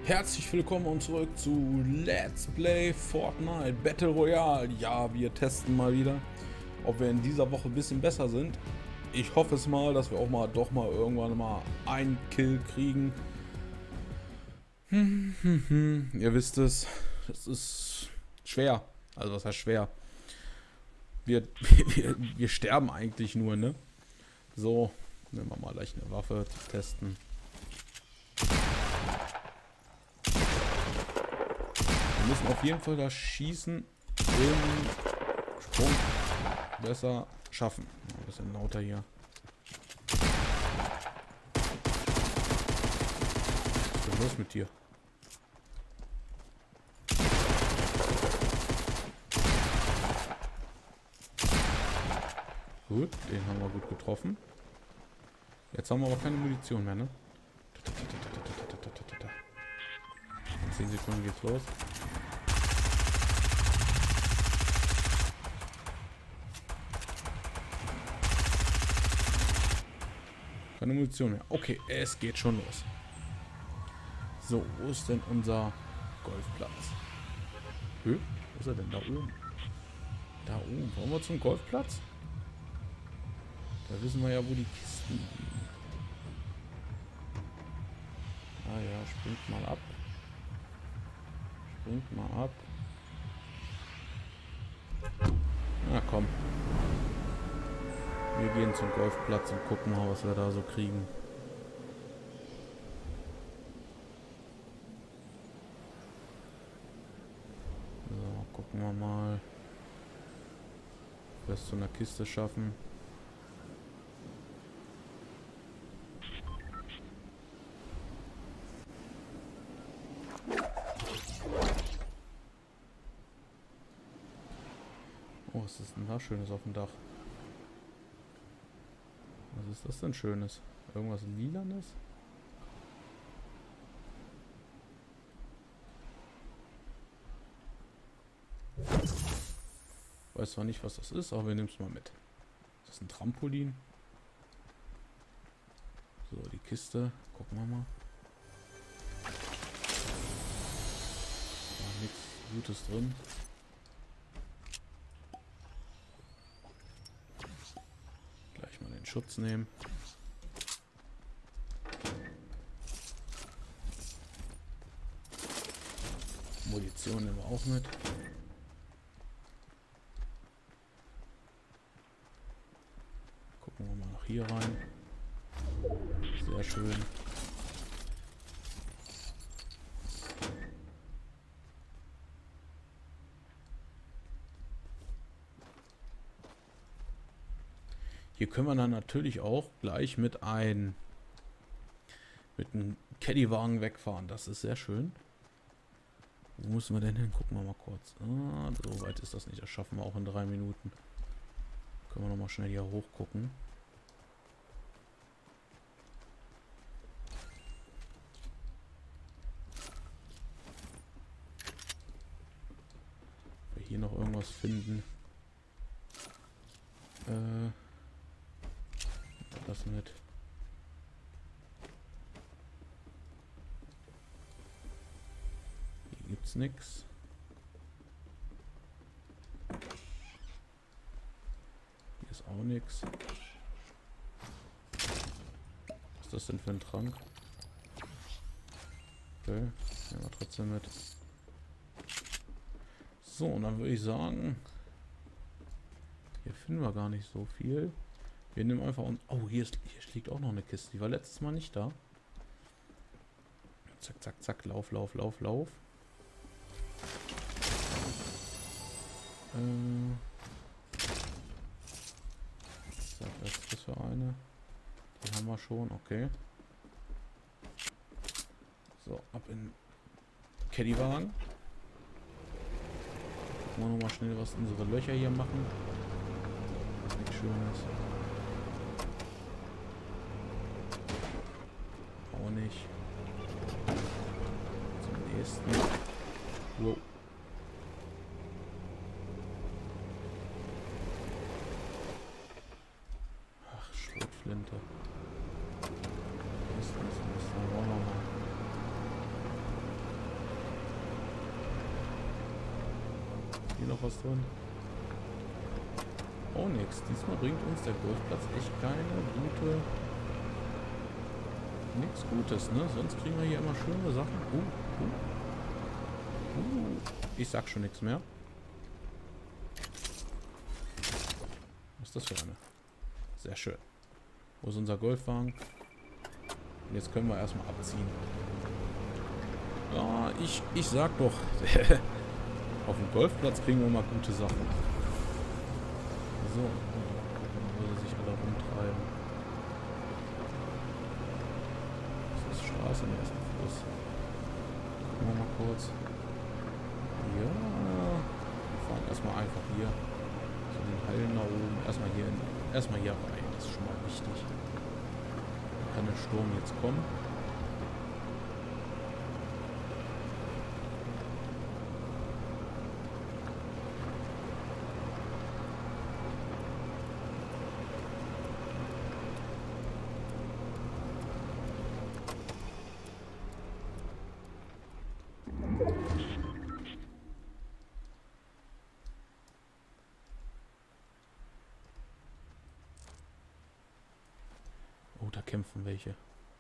Herzlich willkommen und zurück zu Let's Play Fortnite Battle Royale. Ja, wir testen mal wieder, ob wir in dieser Woche ein bisschen besser sind. Ich hoffe es mal, dass wir auch mal irgendwann mal einen Kill kriegen. Ihr wisst es ist schwer. Also was heißt schwer? Wir sterben eigentlich nur, ne? So, nehmen wir mal gleich eine Waffe zu testen. Wir müssen auf jeden Fall das Schießen im Sprung besser schaffen. Ein bisschen lauter hier. Was ist los mit dir? Gut, den haben wir gut getroffen. Jetzt haben wir aber keine Munition mehr, ne? In 10 Sekunden geht's los. Keine Munition mehr. Okay, es geht schon los. So, wo ist denn unser Golfplatz? Wo ist er denn? Da oben. Da oben. Wollen wir zum Golfplatz? Da wissen wir ja, wo die Kisten liegen. Ah ja, springt mal ab. Springt mal ab. Na komm. Wir gehen zum Golfplatz und gucken mal, was wir da so kriegen. So, gucken wir mal, ob wir es zu einer Kiste schaffen. Oh, was ist denn da Schönes auf dem Dach? Was ist das denn Schönes? Irgendwas Lilanes? Ich weiß zwar nicht, was das ist, aber wir nehmen es mal mit. Das ist ein Trampolin. So, die Kiste. Gucken wir mal. War nichts Gutes drin. Gleich mal den Schutz nehmen. Munition nehmen wir auch mit. Gucken wir mal nach hier rein. Sehr schön. Hier können wir dann natürlich auch gleich mit einem Caddywagen wegfahren. Das ist sehr schön. Wo müssen wir denn hin? Gucken wir mal kurz. Ah, so weit ist das nicht. Das schaffen wir auch in 3 Minuten. Können wir noch mal schnell hier hoch gucken. Ob wir hier noch irgendwas finden. Das mit. Hier gibt's nichts. Hier ist auch nichts. Was ist das denn für ein Trank? Okay, nehmen wir trotzdem mit. So, und dann würde ich sagen, hier finden wir gar nicht so viel. Wir nehmen einfach und... Oh, hier liegt auch noch eine Kiste. Die war letztes Mal nicht da. Zack, zack, zack. Lauf, lauf, lauf, lauf. Zack, was ist das für eine? Die haben wir schon, okay. So, ab in Caddywagen. Gucken wir nochmal schnell, was unsere Löcher hier machen. Nichts Schönes. Auch nicht. Zum nächsten. Wow. Ach, Schrotflinte. Mist, Mist, Mist. Dann wollen wir mal. Hier noch was drin? Oh, nix. Diesmal bringt uns der Golfplatz echt keine gute... Nichts Gutes, ne? Sonst kriegen wir hier immer schöne Sachen. Ich sag schon nichts mehr. Was ist das für eine? Sehr schön. Wo ist unser Golfwagen? Und jetzt können wir erstmal abziehen. Ja, ich sag doch. Auf dem Golfplatz kriegen wir mal gute Sachen. So. Wo sie sich alle rumtreiben. Das ist Straße, ne, ist ein Fluss. Gucken wir mal kurz. Ja. Wir fahren erstmal einfach hier. So den Hallen da oben. Erstmal hier rein. Das ist schon mal wichtig. Da kann der Sturm jetzt kommen. Oh, da kämpfen welche.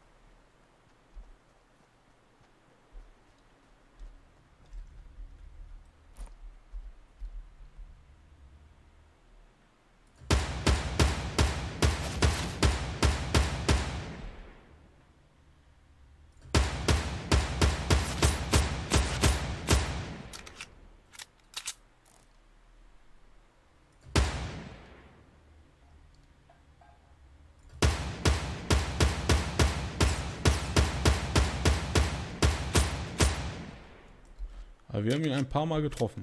Aber wir haben ihn ein paar Mal getroffen.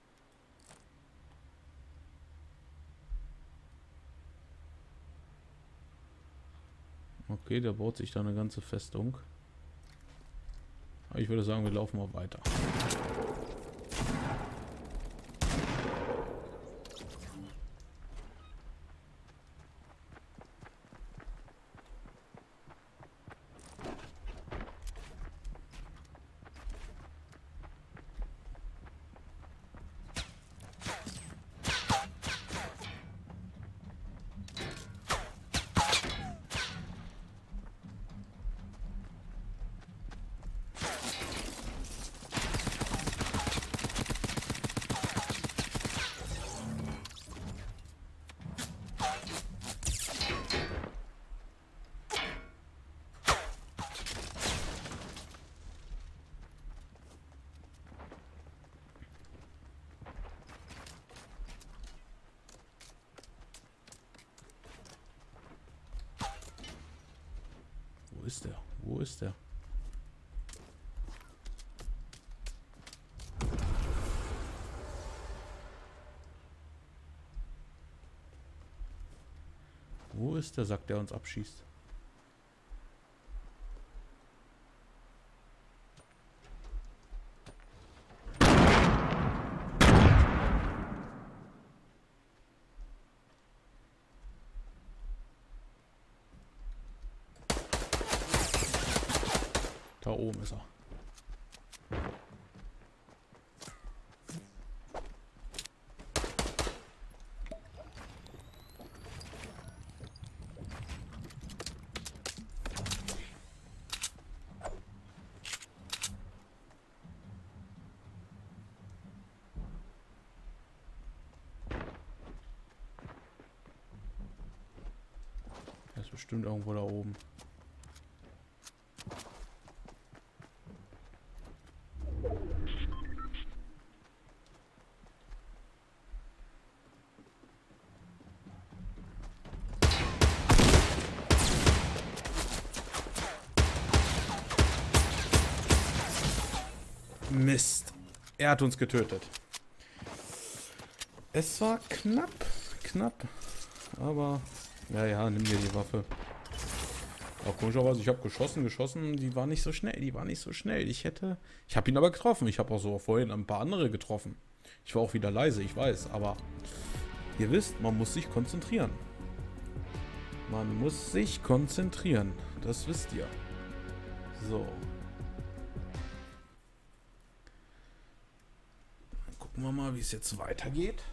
Okay, der baut sich da eine ganze Festung. Aber ich würde sagen, wir laufen mal weiter. Wo ist der? Wo ist der? Wo ist der Sack, der uns abschießt? Da oben ist er. Er ist bestimmt irgendwo da oben. Mist. Er hat uns getötet. Es war knapp. Knapp. Aber, ja, nimm dir die Waffe. Auch komischerweise, ich habe geschossen. Die war nicht so schnell. Ich habe ihn aber getroffen. Ich habe auch so vorhin ein paar andere getroffen. Ich war auch wieder leise, ich weiß. Aber ihr wisst, man muss sich konzentrieren. Man muss sich konzentrieren. Das wisst ihr. So. gucken wir mal, wie es jetzt weitergeht.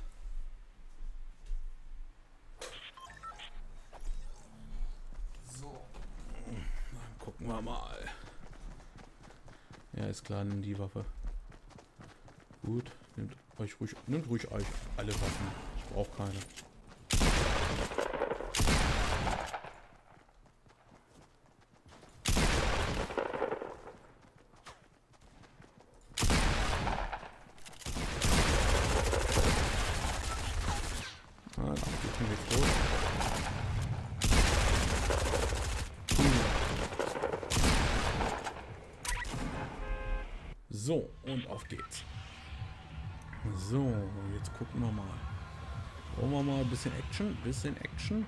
So. Dann gucken wir mal. Ja, ist klar, nimm die Waffe. Gut, nehmt ruhig euch alle Waffen. Ich brauche keine. Ah, dann geht mir jetzt los. So, und auf geht's. So, jetzt gucken wir mal. Wollen wir mal ein bisschen Action? Bisschen Action.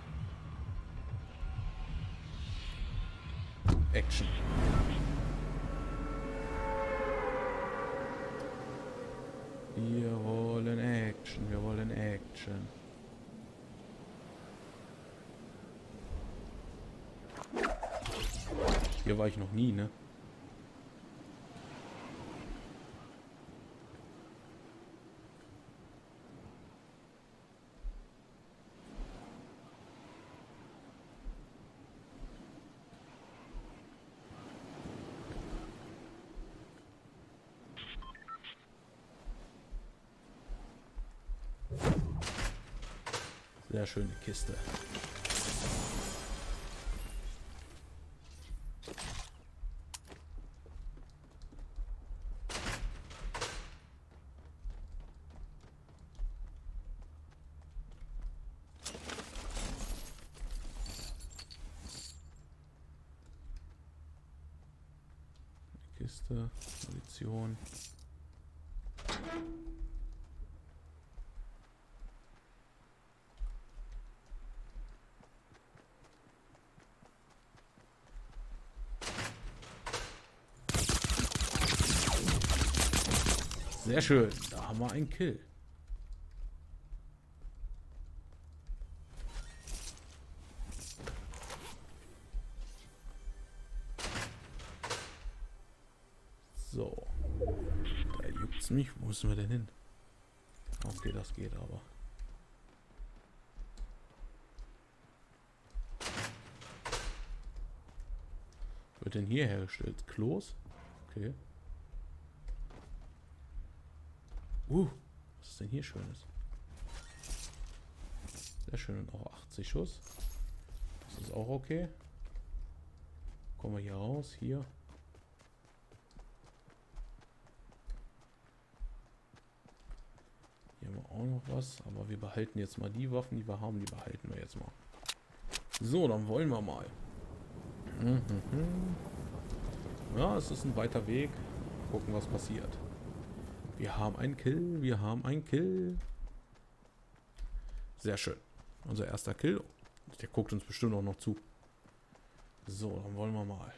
Action. Wir wollen Action. Wir wollen Action. Hier war ich noch nie, ne? Sehr schöne Kiste. Kiste, Munition. Sehr schön, da haben wir einen Kill. So, da juckt's mich. Wo müssen wir denn hin? Okay, das geht aber. Wird denn hier hergestellt? Klos? Okay. Was ist denn hier Schönes? Sehr schön, und auch 80 Schuss. Das ist auch okay. Kommen wir hier raus, hier. Hier haben wir auch noch was, aber wir behalten jetzt mal die Waffen, die wir haben, die behalten wir jetzt mal. So, dann wollen wir mal. Ja, es ist ein weiter Weg. Gucken, was passiert. Wir haben einen Kill, wir haben einen Kill. Sehr schön. Unser erster Kill. Der guckt uns bestimmt auch noch zu. So, dann wollen wir mal.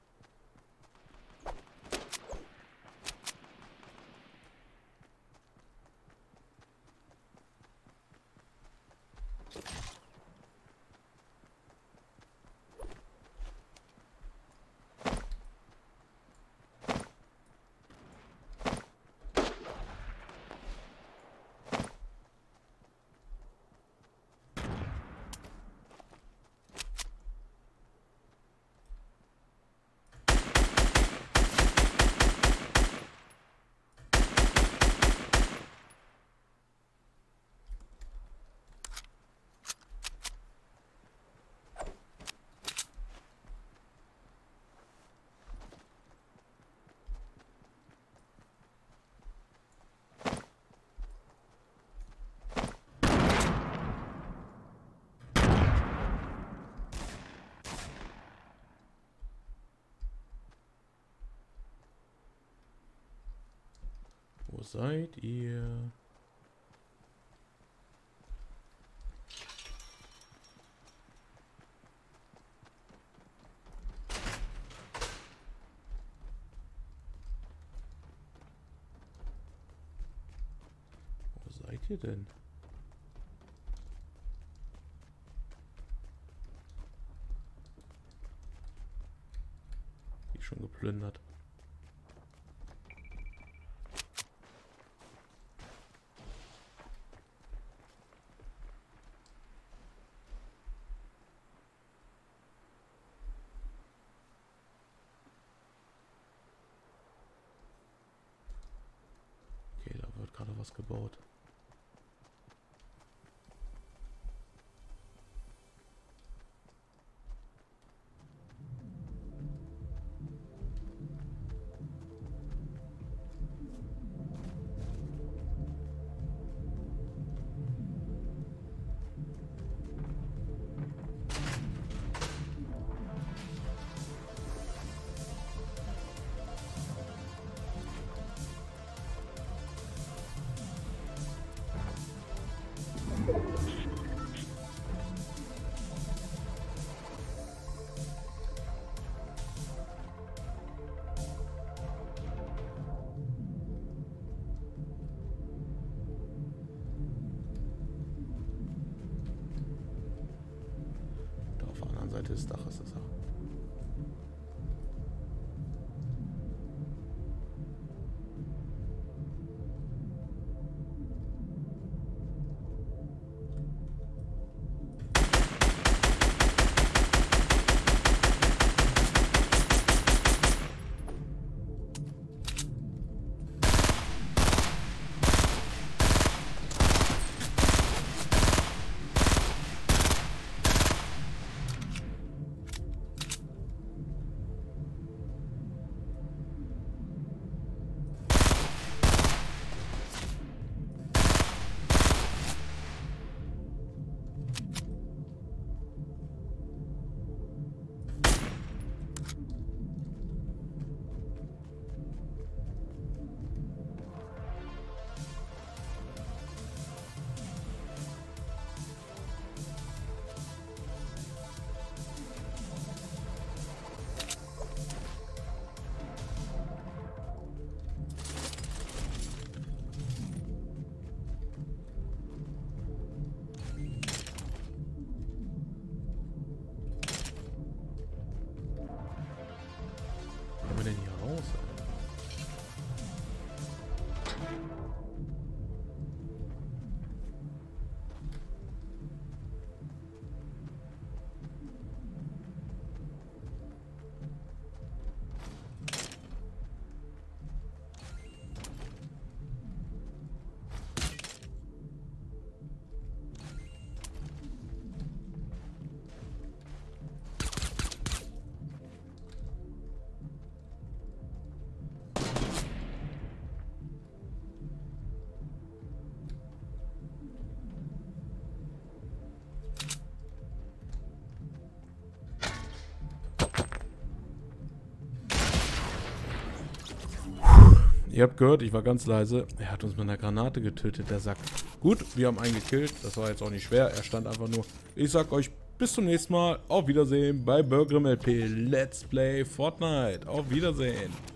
Wo seid ihr? Wo seid ihr denn? Die schon geplündert. gerade was gebaut. Seite des Daches ist er. Kommen wir denn hier raus? Ihr habt gehört, ich war ganz leise. Er hat uns mit einer Granate getötet, der Sack. Gut, wir haben einen gekillt. Das war jetzt auch nicht schwer. Er stand einfach nur. Ich sag euch bis zum nächsten Mal. Auf Wiedersehen bei Burgrim LP. Let's Play Fortnite. Auf Wiedersehen.